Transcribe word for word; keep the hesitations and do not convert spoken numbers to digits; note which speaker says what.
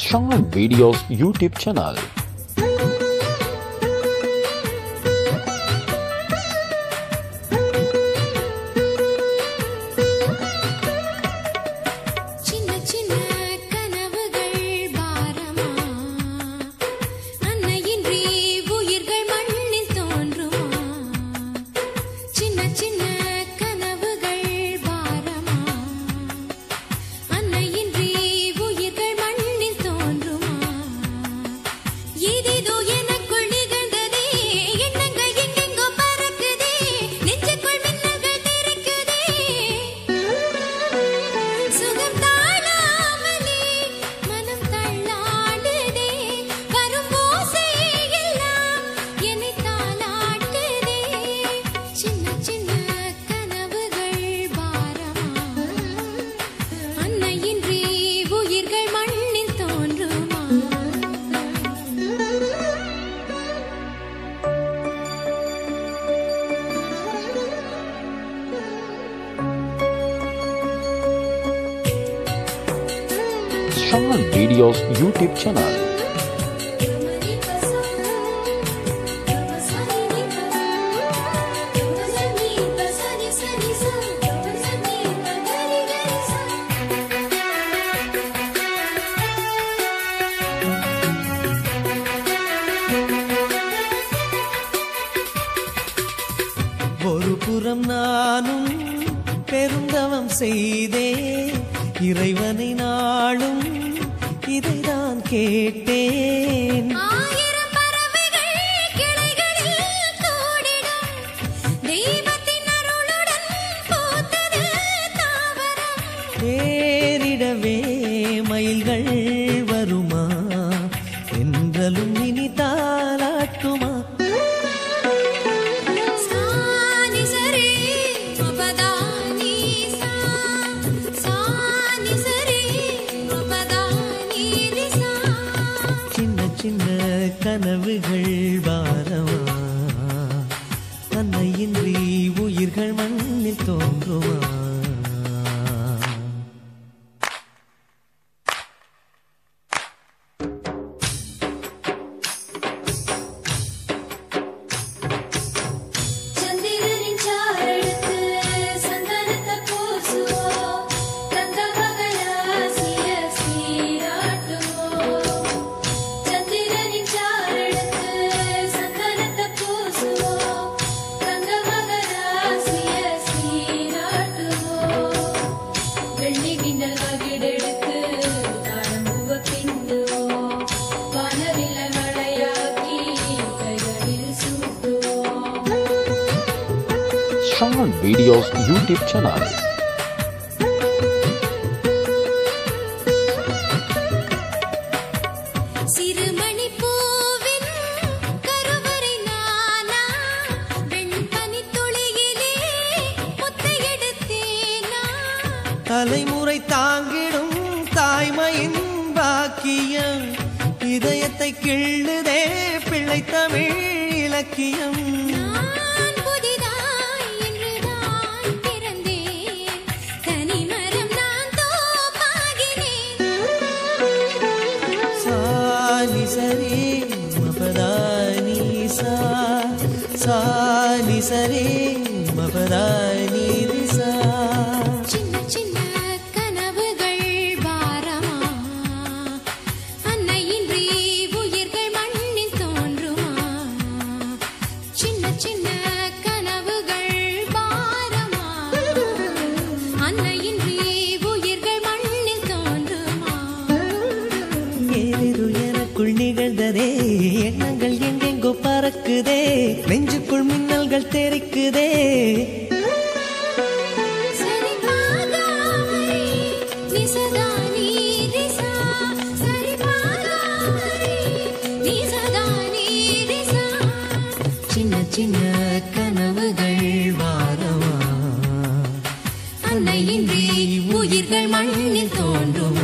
Speaker 1: Short Videos YouTube channel. Short Videos YouTube channel.
Speaker 2: ஒரு புறம் நானும் பெருந்தவம் செய்தே இறைவனை நாளும் இதைதான் கேட்டேன்.
Speaker 3: ஆயிரம் பறவைகள் கிளைகளில் கூடிடும் தெய்வத்தின் அருளுடன் பூத்தது தாவரம்.
Speaker 2: தேரிடவே மயில்கள் வருமா என்றலும் இனி தாலாட்டுமா? சின்ன கனவுகள் பாரமா அன்னையின்றி உயிர்கள் மண்ணில் தோன்றுமா?
Speaker 1: Short Videos YouTube channel.
Speaker 3: சிறுமணி பூவின் கருவறை நானா வெண்பனி துளியிலே முத்தை எடுத்தேனா?
Speaker 2: தலைமுறை தாங்கிடும் தாய்மையின் பாக்கியம் இதயத்தை கிள்ளுதே பிள்ளை தமிழ் இலக்கியம்.
Speaker 3: நான் புதிதாய் என்றுதான் பிறந்தேன், தனிமரம் நான் தோப்பாகினேன்.
Speaker 2: சானி சரி மபதானி சா சானி சரி மபதானி ரிசா.
Speaker 3: சின்ன சின்ன கனவுகள் பாரமா அன்னையின்றி உயிர்கள் மண்ணில் தோன்றுமா? சின்ன சின்ன கனவுகள் பாரமா அன்னையின்றி உயிர்கள் மண்ணில் தோன்றுமா?
Speaker 2: ஏதேதோ எனக்குள் நிகழ்ந்ததே எண்ணங்கள் எங்கெங்கோ பறக்குதே நெஞ்சுக்குள் மின்னல்கள் தெரிக்குதே.
Speaker 3: சரி பாகாமரி நிசதா நீரிசா சரி பாகாமரி நிசதா நீரிசா.
Speaker 2: சின்ன சின்ன கனவுகள் வாரமா
Speaker 3: அன்னையின்றி உயிர்கள் மண்ணில் தோன்றுமா?